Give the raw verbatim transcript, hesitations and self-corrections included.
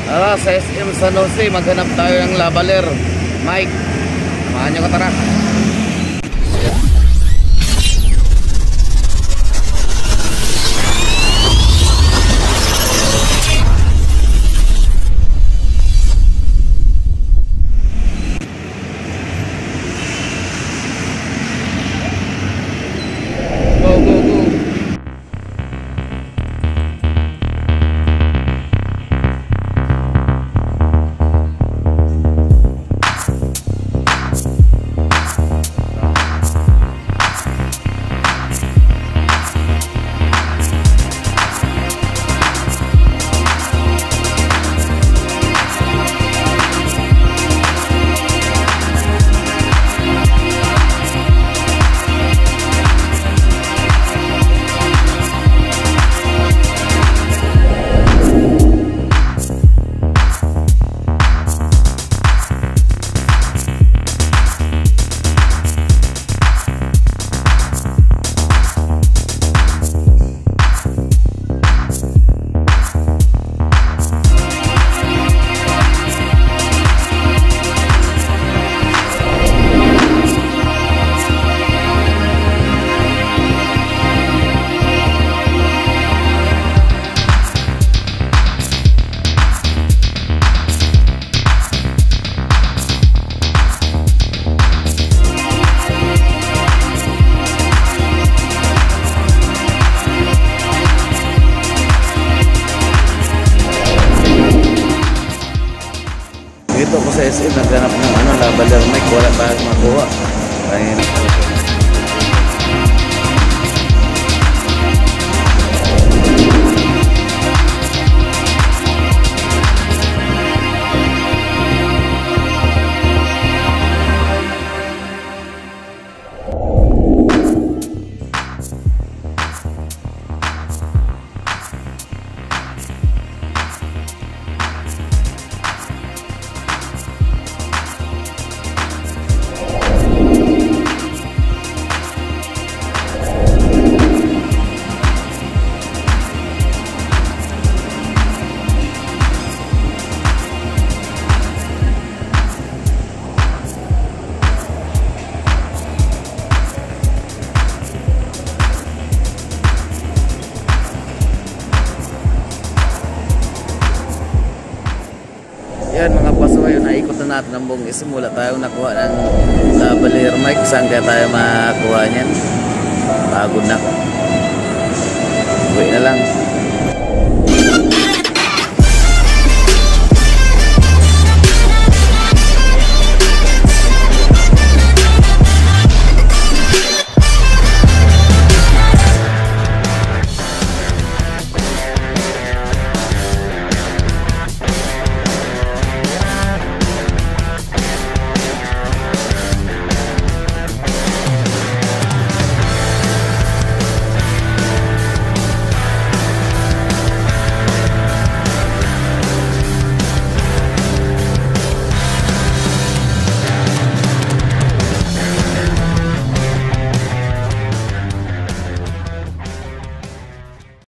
Tara, sa S M San Jose, maghanap tayo ng lavalier mic. Samahan nyo ka, tara. Dito ko sa S M, naghanap ng ano, lavalier mic, wala pa makuha. Ayun. Yan mga pasaway, naikot na natin ang buong isimula tayo nakuha ng lavalier mic. Saan kaya tayo makakuha niyan? Pagod na. Uwi na lang.